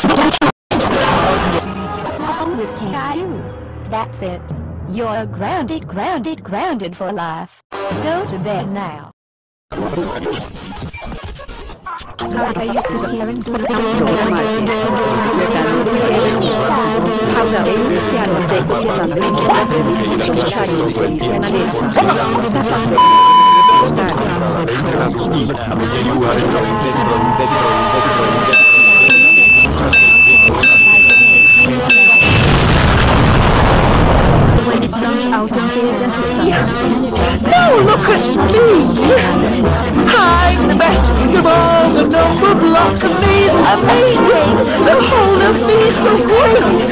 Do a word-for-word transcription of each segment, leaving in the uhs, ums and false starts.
With Caillou. That's it. You're grounded, grounded, grounded for life. Go to bed now. I used to hear and do the So look at me! I'm the best of all, the number block of me is amazing! The whole of me is so great!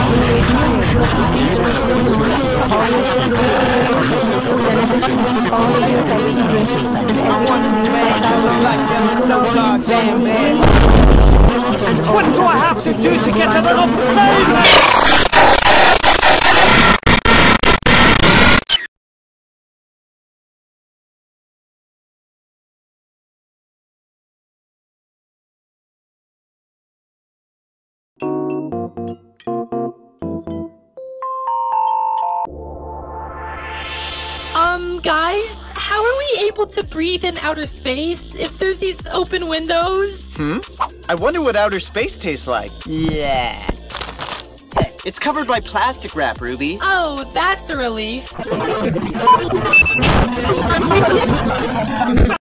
What do I have to do to get a little pleasure? Um, guys, how are we able to breathe in outer space if there's these open windows? Hmm? I wonder what outer space tastes like. Yeah. It's covered by plastic wrap, Ruby. Oh, that's a relief.